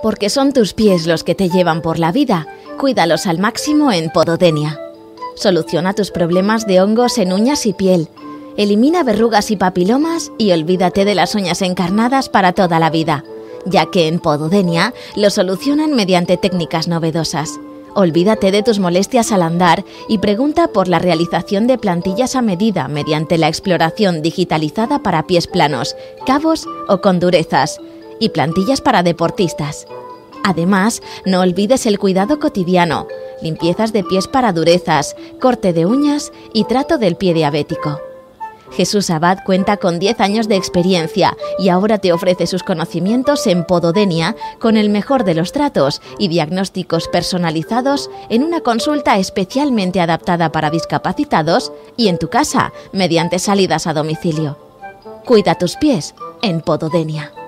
Porque son tus pies los que te llevan por la vida. Cuídalos al máximo en Pododenia. Soluciona tus problemas de hongos en uñas y piel. Elimina verrugas y papilomas y olvídate de las uñas encarnadas para toda la vida, ya que en Pododenia lo solucionan mediante técnicas novedosas. Olvídate de tus molestias al andar y pregunta por la realización de plantillas a medida mediante la exploración digitalizada para pies planos, cabos o con durezas, y plantillas para deportistas. Además, no olvides el cuidado cotidiano, limpiezas de pies para durezas, corte de uñas y trato del pie diabético. Jesús Abad cuenta con 10 años de experiencia y ahora te ofrece sus conocimientos en Pododenia con el mejor de los tratos y diagnósticos personalizados en una consulta especialmente adaptada para discapacitados y en tu casa mediante salidas a domicilio. Cuida tus pies en Pododenia.